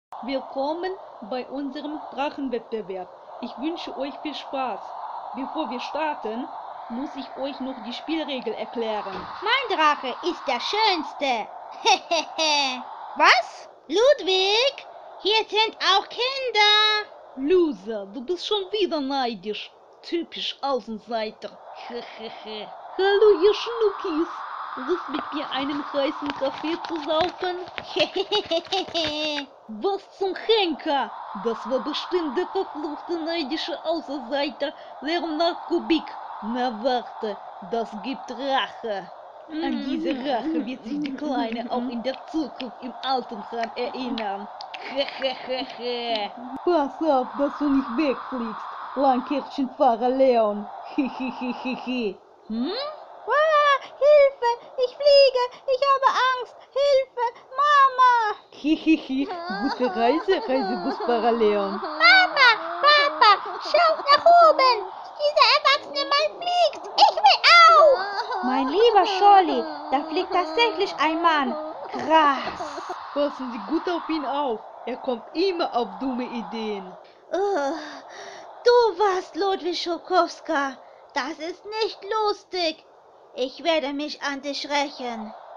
Willkommen bei unserem Drachenwettbewerb. Ich wünsche euch viel Spaß. Bevor wir starten, muss ich euch noch die Spielregel erklären. Mein Drache ist der schönste. Was? Ludwig, hier sind auch Kinder. Loser, du bist schon wieder neidisch. Typisch Außenseiter. Hallo, ihr Schnuckis. Lust mit mir einen heißen Kaffee zu saufen? Was zum Henker? Das war bestimmt der verfluchte neidische Außenseiter Leonard Kubik. Na warte, das gibt Rache. An diese Rache wird sich die Kleine auch in der Zukunft im Altenheim erinnern. Pass auf, dass du nicht wegfliegst, Langkirchenfahrer Leon. Hm? Hilfe, ich fliege, ich habe Angst. Hilfe, Mama. Hihihi, gute Reise, Reisebusfahrer Leon. Mama, Papa, schaut nach oben. Dieser erwachsene Mann fliegt. Ich will auch. Mein lieber Scholli, da fliegt tatsächlich ein Mann. Krass. Passen Sie gut auf ihn auf. Er kommt immer auf dumme Ideen. Du warst Ludwig Schokowska. Das ist nicht lustig. Ich werde mich an dich rächen.